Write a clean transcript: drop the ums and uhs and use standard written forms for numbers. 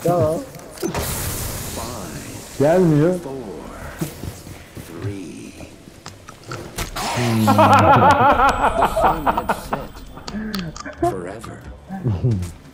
Tamam. Five, Gelmiyor. 4, 3. The sun had set forever.